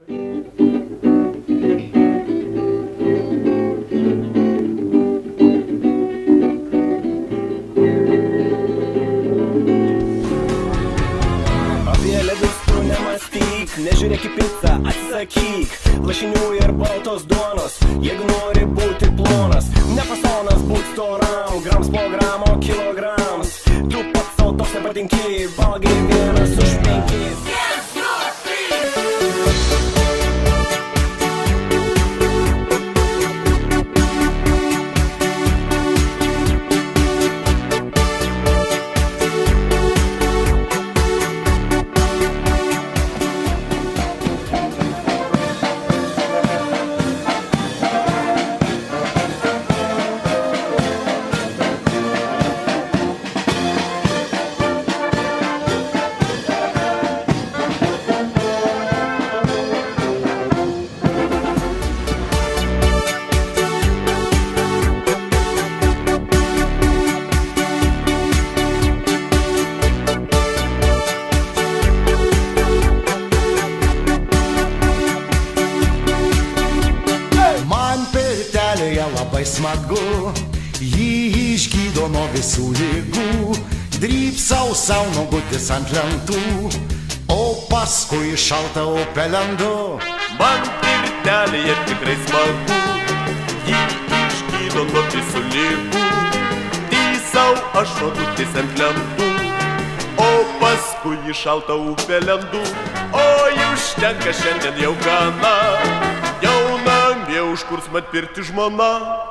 Apie ledus tu nemastyk, nežiūrėk į pizzą, atsisakyk lašinių ir baltos duonos, jeigu nori būti plonas. Ne fasonas būt storam, grams po gramo, kilograms. Tu pats savo toks nepatinki, valgai 1 už 5. Labai smagu, jį išgydo nuo visų ligų. Drybsau sau nuogutis ant lentų, o paskui šaltą upę lendu. Man pirtelėje tikrai smagu, jį išgydo nuo visų ligų. Drybsau aš nuogutis ant lentų, o paskui į šaltą upę lendu. Oi, užtenka šiandien jau gana, jau namie užkurs man pirti žmona.